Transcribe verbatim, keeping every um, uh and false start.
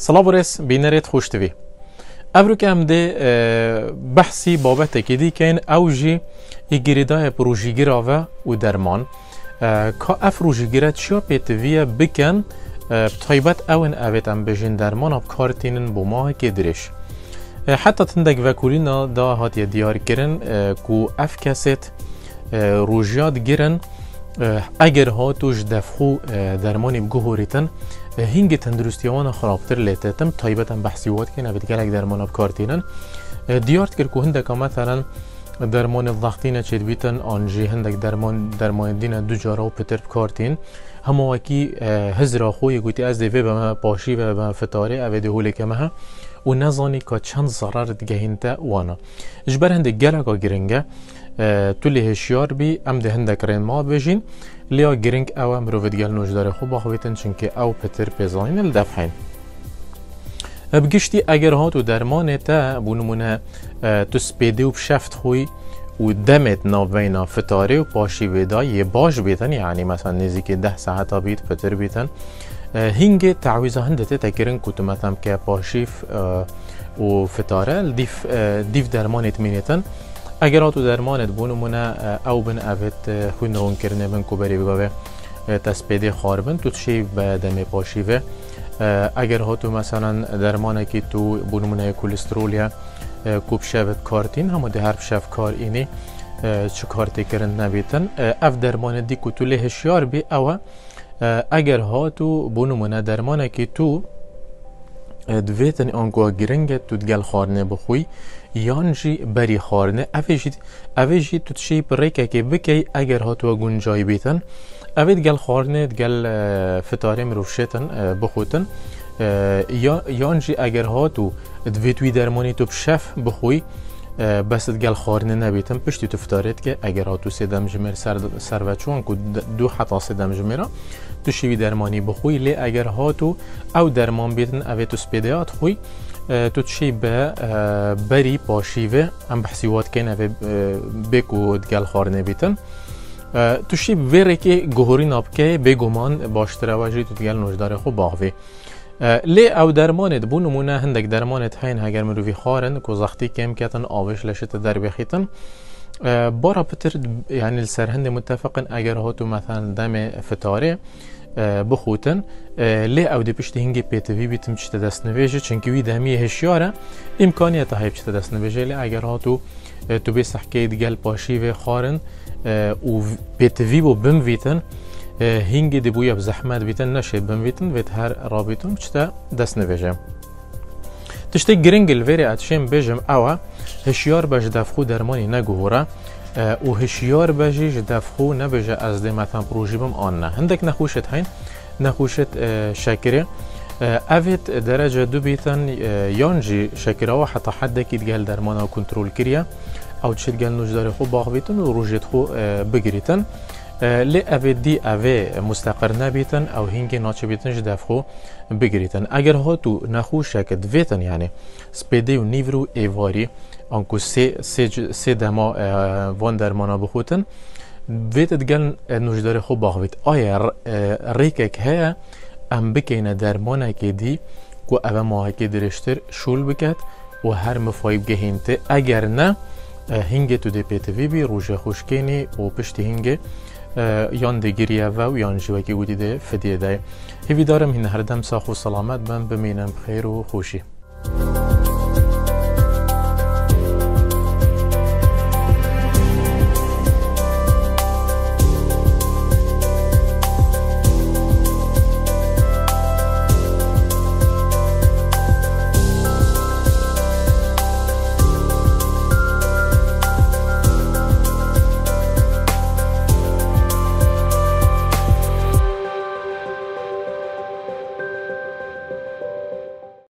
سلام ورس بینرت خوش توی. ابرو که هم ده بحثی بابت کدی که این اوجی ایگریدای پروژیگیرا و درمان که اف پروژیگیرا چیا پیتویه بکن طیبت اون اوید هم بجین درمان اب کارتینن با ماه که درش حتی تندک وکولینا دا هاتی دیار کرن که اف کسیت روژیات گرن اگر هاتوش دفخو درمانی بگوهوریتن هنگ تندرستیوان خرابتر لیتتم طیبتا بحثیوات که نوید گلک درمان بکارتینن دیارت کر که هندک مثلا درمان الضغطینه چید بیتن آنجی هندک درمان درمان دینه دو جارا و پتر بکارتین همه وکی هزرا خوی گویتی از دیوی به ما پاشی و به فتاره اویده هولی که مها و نزانی که چند ضرر دیگه هنده وانا اجبر هندک گلک گرنگه تولی هشیار بی ام ده هندک رین ما بجین لیا گرنگ او مروفت گل نوجدار خوب باخویتن چنکه او پتر پیزاین الدفحین بگشتی اگر هاتو درمان تا بونمونه تو سپیده و بشفت خوی و دمت ناوینا فتاره و پاشی ویدای یه باش بیتن یعنی مثلا نزدیک ده ساعت بیت پتر بیتن هنگ تعویزه هندته تکرن کتو مثلا که پاشیف و فتاره دیف دیف درمانت مینیتن اگر هاتو درمانت بونمونه او بن اوید خوی نرون کرنه بن کوبری بگاوه تسپیده خاربن تو تشی به دم پاشیوه اگر هاتو مثلا درمانه که تو بونمونه کلسترولیا کوب شفت کارتین همه ده هر شف کار اینی چه کارتی کرن نبیتن اف درمان دی که تو لهشیار بی او اگر هاتو بونمونه درمانه که تو دویتن آنگو گرنگت تو دگل خارنه بخوی یانجی بری خارنه اویجی اویجی تو تشی پریکه که بکی اگر هاتو گنجای بیتن اوید گل خارنه دگل فتاره مروفشتن بخوتن یا یانجی اگر هاتو دویتوی درمانی تو بشف بخوی بس دگل خارنه نبیتن پشتی تو فتارت که اگر هاتو سیدم جمر سر سر و چون که دو حتا سیدم جمره تو شیوی درمانی بخوی لی اگر هاتو او درمان بیتن اوید تو سپیدیات خوی تو تشی به بری پاشیوه ام بحثیوات کن اوی بکو دگل خارنه بیتن توشی ویره که گوهری نابکه بگمان باشتره واجی تو دگل نوجدار خوب باغوی لی او درمانت بو نمونه هندک درمانت هین هگر مروی خارن که زختی کم کتن آوش لشت در بخیتن بارا پتر یعنی السر هند متفقن اگر هاتو مثلا دم فتاره بخوتن لی او دی پشت هنگی پیتوی بیتم چیت دست نویجه چنکه وی دهمی هشیاره امکانیت هایب چیت دست نویجه لی اگر هاتو تو بی سحکه دگل پاشی و خارن و پیتوی بو بم ویتن هنگی دی بویا بزحمت بیتن نشید بم ویتن ویت هر رابطون چیت دست نویجه تشتی گرنگل ویری اتشیم بجم اوه هشیار باش دفخو درمانی نگوهره و هشیار باجی جدفخو نبجه از دی مثلا پروژی بم آن نه هندک نخوشت هین نخوشت شکره اوید درجه دو بیتن یانجی شکره و حتی حد که دگل درمان و کنترول کریه او چه دگل نوجدار خوب باغ بیتن و روژت خو بگریتن لی اوید دی اوی مستقر نبیتن او هنگی ناچه بیتن جدفخو بگریتن اگر ها تو نخوش شکت ویتن یعنی سپیده و نیورو ایواری آنکو سه سه سه دما وان درمانا بخوتن ویت دگل نوجدار خوب باغویت آیا ریکک ها ام بکینه درمانه که دی که اوه ماه که درشتر شول بکد و هر مفایب گهینته اگر نه هنگه تو دی پیتوی بی روژه خوشکینی و پشت هنگه یان دی گریه و یان جوه که بودی دی فدیه دی هیوی دارم هین هر دم ساخ و سلامت بم بمینم بخیر و خوشی